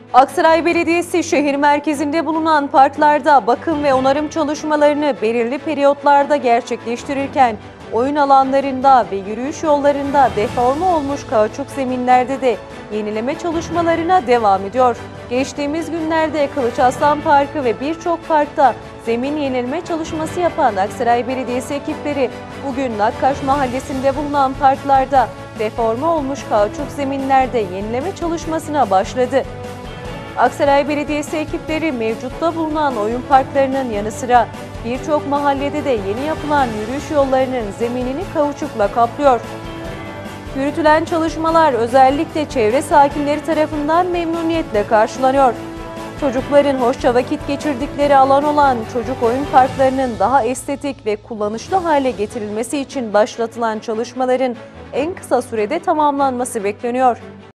Aksaray Belediyesi şehir merkezinde bulunan parklarda bakım ve onarım çalışmalarını belirli periyotlarda gerçekleştirirken oyun alanlarında ve yürüyüş yollarında deforme olmuş kauçuk zeminlerde de yenileme çalışmalarına devam ediyor. Geçtiğimiz günlerde Kılıçarslan Parkı ve birçok parkta zemin yenileme çalışması yapan Aksaray Belediyesi ekipleri bugün Nakkaş Mahallesi'nde bulunan parklarda deforme olmuş kauçuk zeminlerde yenileme çalışmasına başladı. Aksaray Belediyesi ekipleri mevcutta bulunan oyun parklarının yanı sıra birçok mahallede de yeni yapılan yürüyüş yollarının zeminini kauçukla kaplıyor. Yürütülen çalışmalar özellikle çevre sakinleri tarafından memnuniyetle karşılanıyor. Çocukların hoşça vakit geçirdikleri alan olan çocuk oyun parklarının daha estetik ve kullanışlı hale getirilmesi için başlatılan çalışmaların en kısa sürede tamamlanması bekleniyor.